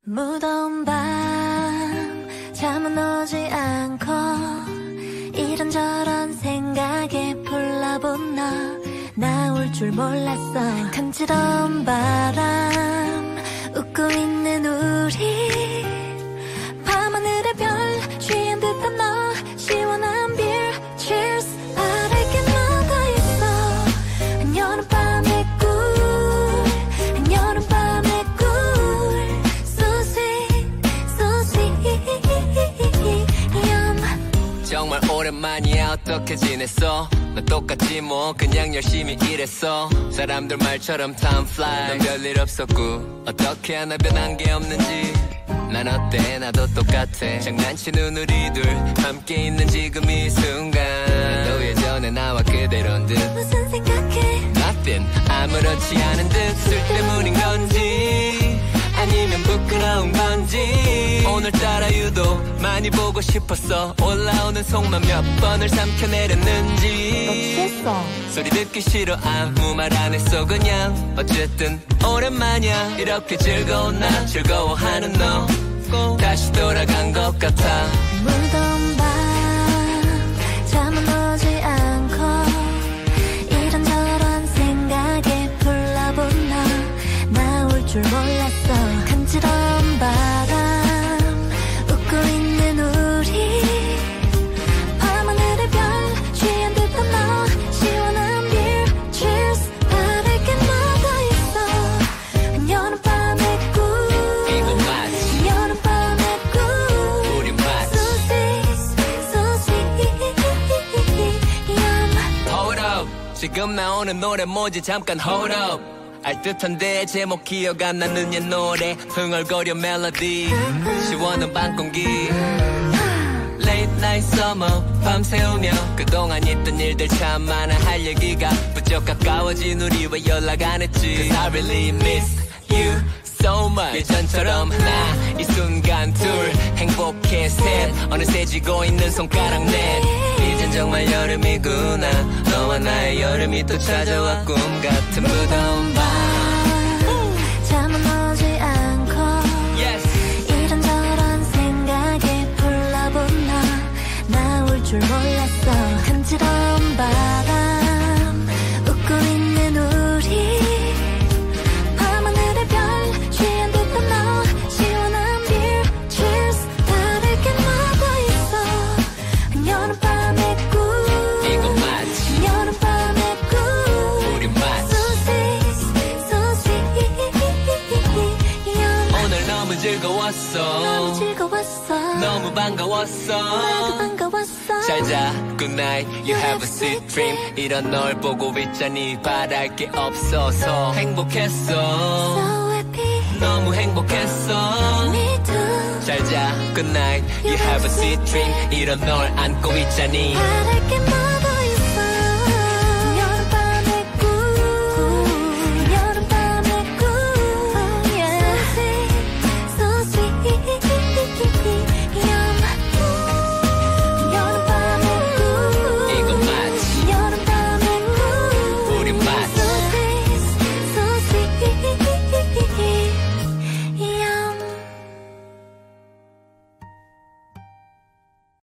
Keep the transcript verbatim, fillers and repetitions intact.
무더운 밤 잠은 오지 않고 이런저런 생각에 불나본 너 나올 줄 몰랐어. 간지러운 바람 웃고 있는 우리 밤하늘의 별 취한 듯한 너 시원한 beer cheers 바랄 게 뭐가 있어. 한여름밤의 꿀 한여름밤의 꿀 so sweet so sweet 정말 오랜만이야. 어떻게 지냈어? 나 똑같지 뭐 그냥 열심히 일했어. 사람들 말처럼 time fly 넌 별일 없었고 어떻게 하나 변한 게 없는지 난 어때 나도 똑같아. 장난치는 우리들 함께 있는 지금 이 순간 너 예전에 나와 그대로인 듯. 무슨 생각해? Nothing 아무렇지 않은 듯. 술 때문인 건지 아니면 부끄러운 건지 오늘따라 유독 많이 보고 싶었어. 올라오는 속만 몇 번을 삼켜내렸는지 너 취했어. 소리 듣기 싫어 아무 말 안 했어 그냥. 어쨌든 오랜만이야. 이렇게 즐거운 나 즐거워하는 너 꼭 다시 돌아간 것 같아. 무더운 밤 잠은 오지 않고 이런저런 생각에 불나본 너 나올 줄 몰랐어. 간지러운 바람 웃고 있는 우리 밤하늘의 별 취한 듯한 너 시원한 beer cheers 바랄 게 뭐가 있어. 한여름밤의 꿀 이거 맞지 한여름밤의 꿀 우리 맞지 so sweet so sweet Hold up 지금 나오는 노래 뭐지 잠깐 hold up. 알듯한데 제목 기억 안 나는 옛 노래 흥얼거려 멜로디 시원한 밤 공기 Late night summer 밤새우며 그동안 있던 일들 참 많아. 할 얘기가 부쩍 가까워진 우리 왜 연락 안 했지. Cause I really miss you so much. 예전처럼 하나 이 순간 둘 행복해 셋 어느새 쥐고 있는 손가락 넷 이젠 정말 여름이구나. 너와 나의 여름이 또 찾아와 꿈 같은 무더운 밤 잠은 오지 않고 yes. 이런저런 생각에 불나본 너 나올 줄 몰랐어. 간지러운 바람 웃고 있는 우리 밤하늘의 별 취한 듯한 너 시원한 beer cheers 바랄 게 뭐가 있어. 한여름밤의 꿀 이거 맞지 한여름밤의 꿀 우리 맞지 so sweet so sweet 오늘 너무 즐거웠어. 너무 즐거웠어. 너무 반가웠어. 나도 반가웠어. 잘자 good night you have a sweet dream. 이런 널 보고 있자니 바랄 게 없어서 행복했어. So happy 너무 행복했어. me too 잘자 good night you have a sweet dream. 이런 널 안고 있자니 바랄 게